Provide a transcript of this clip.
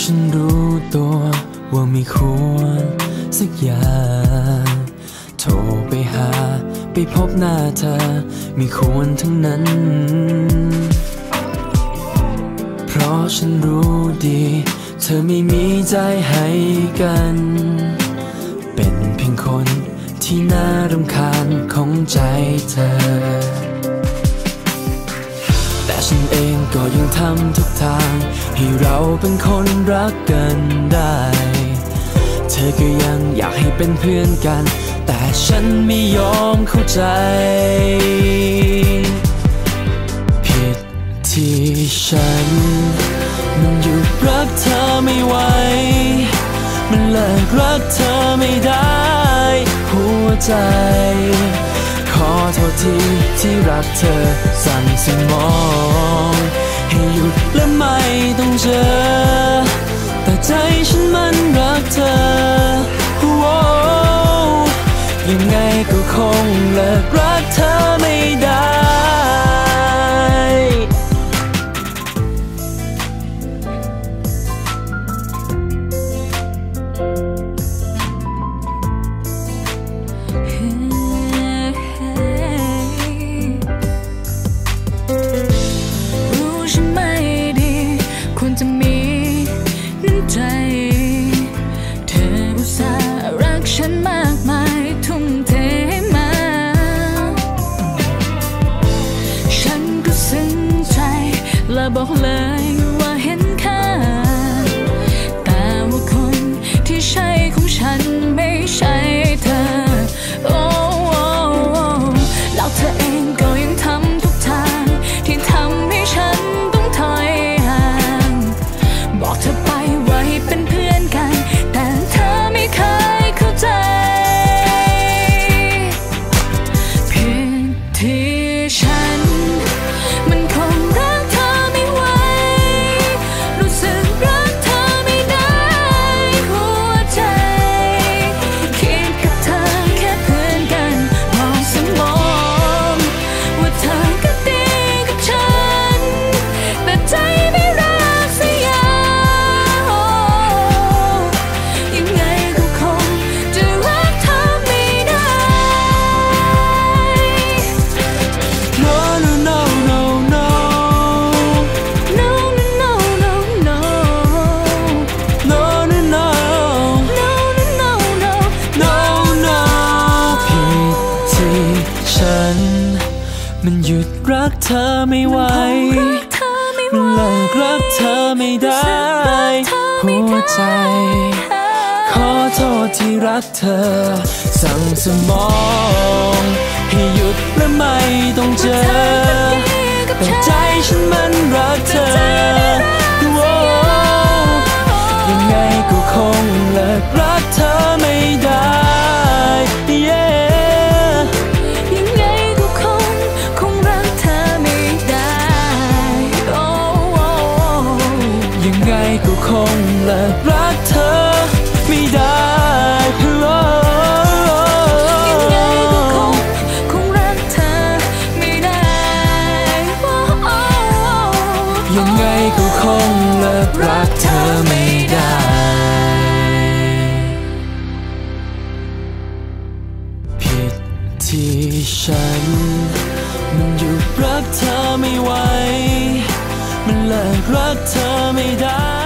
ฉันรู้ตัวว่าไม่ควรสักอย่างโทรไปหาไปพบหน้าเธอไม่ควรทั้งนั้นเพราะฉันรู้ดีเธอไม่มีใจให้กันเป็นเพียงคนที่น่ารำคาญของใจเธอแต่ฉันเองก็ยังทำทุกทางให้เราเป็นคนรักกันได้เธอก็ยังอยากให้เป็นเพื่อนกันแต่ฉันไม่ยอมเข้าใจผิดที่ฉันมันหยุดรักเธอไม่ไหวมันเลิกรักเธอไม่ได้หัวใจขอโทษทีที่รักเธอสั่งสมองให้หยุดและไม่ต้องเจอแต่ใจฉันมันรักเธอยังไงก็คงเลิกรักเธอไม่ได้รู้ใช่ไหมดีควรจะมีน้ำใจเธออุตส่าห์รักฉันมากมายทุ่มเทมาฉันก็ซึ้งใจและบอกเลยว่าเห็นค่าแต่ว่าคนที่ใช่ของฉันไม่ใช่เธอโอ้แล้วเธอเองก็ยังทำทุกทางที่ทำให้ฉันต้องถอยห่างบอกเธอไปว่าให้เป็นเพื่อนกันแต่เธอไม่เคยเข้าใจผิดที่ฉันมันคงรักเธอไม่ไหวรู้สึกรักเธอไม่ได้หัวใจคิดกับเธอแค่เพื่อนกันมองสมองว่าเธอก็ดีกับฉันแต่ใจไม่รักสักอย่างยังไงก็คงจะรักเธอไม่ได้ No no no no no No no no no no no no no no no no no no ผิดที่ฉันมันหยุดรักเธอไม่ไหวมันเลิกรักเธอไม่ได้หัวใจขอโทษที่รักเธอสั่งสมองให้หยุดและไม่ต้องเจอแต่ใจฉันมันรักเธอยังไงก็คงเลิกรักเธอไม่ได้ยังไงก็คงรักเธอไม่ได้โอ้ยังไงก็คงเลิกรักเธอไม่ได้ยังไงก็คงรักเธอไม่ได้ยังไงก็คงเลิกรักเธอไม่ได้ผิดที่ฉันมันหยุดรักเธอไม่ไหวมันเลิกรักเธอไม่ได้